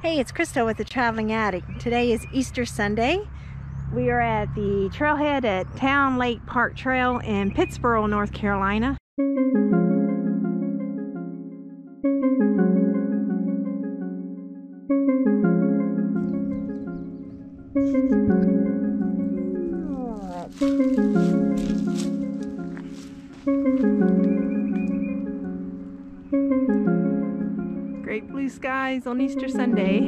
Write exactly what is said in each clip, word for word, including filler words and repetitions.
Hey, it's Krista with the Traveling Addict. Today is Easter Sunday. We are at the trailhead at Town Lake Park Trail in Pittsboro, North Carolina. Great blue skies on Easter Sunday.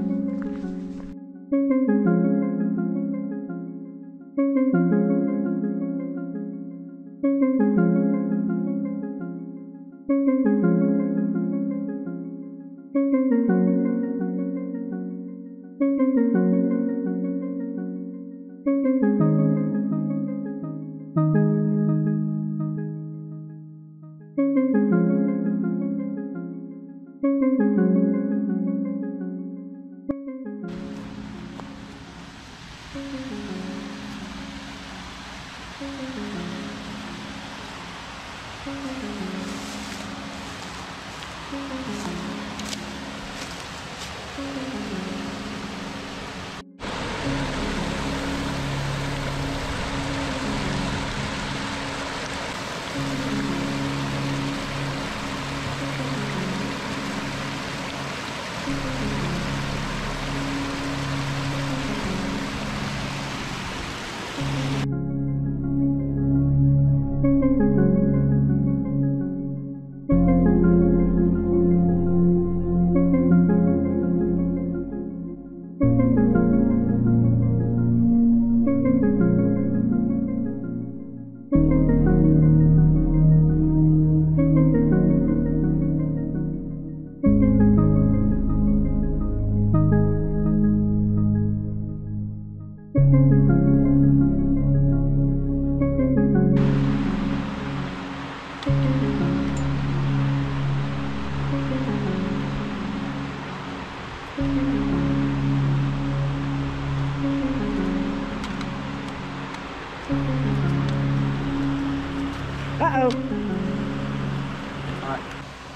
Uh-oh. All right.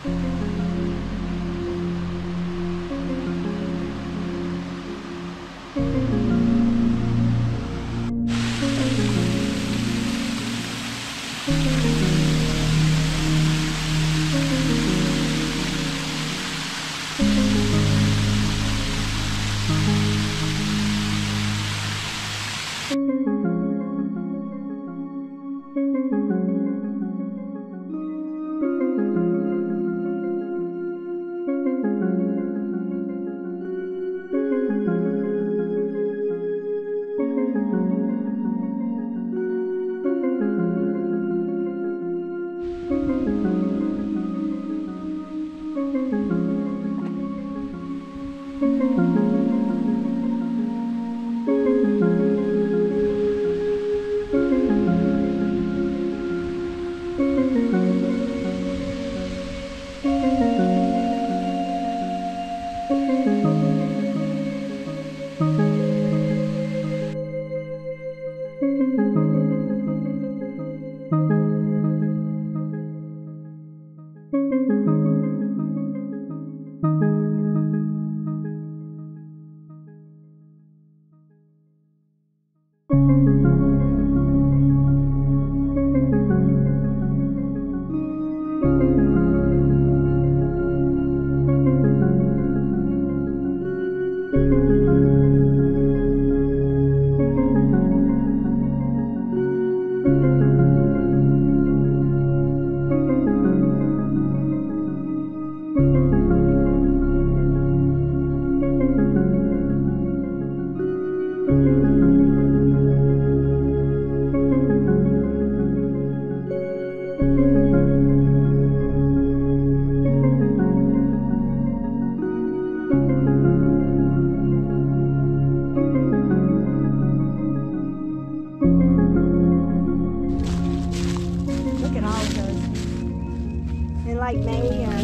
Like May or June. I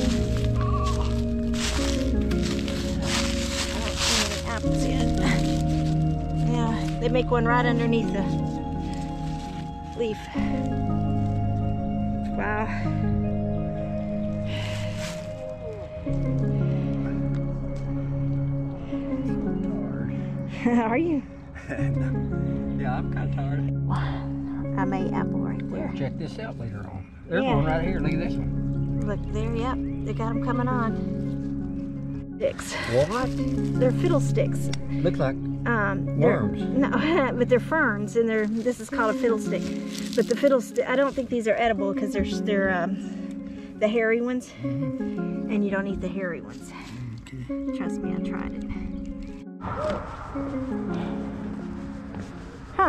don't see any apples yet. Yeah, they make one right underneath the leaf. Wow. Are you? Yeah, I'm kind of tired. I made apple right there. Check this out later on. There's Yeah. one right here. Look at this one. Look there, yep. They got them coming on. Sticks. What? They're fiddlesticks. Looks like Um, they're- worms. No, but they're ferns, and they're. This is called a fiddlestick. But the fiddlestick, I don't think these are edible because they're they're um, the hairy ones, Mm-hmm. and you don't eat the hairy ones. Okay. Trust me, I tried it. Huh?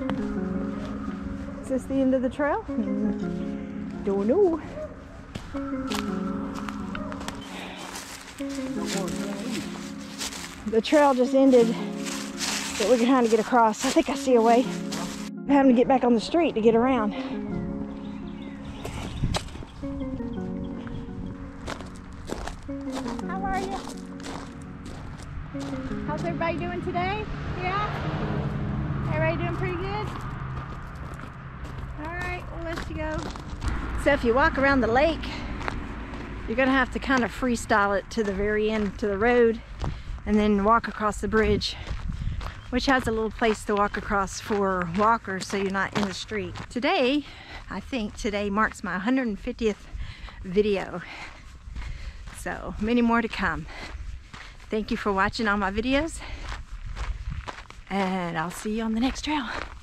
Is this the end of the trail? Don't know. The trail just ended, but we're trying to get across. I think I see a way. I'm having to get back on the street to get around. How are you? How's everybody doing today? Yeah? Everybody doing pretty good? All right, we'll let you go. So if you walk around the lake, you're gonna have to kind of freestyle it to the very end, to the road, and then walk across the bridge, which has a little place to walk across for walkers so you're not in the street. Today, I think today marks my one hundred fiftieth video. So many more to come. Thank you for watching all my videos, and I'll see you on the next trail.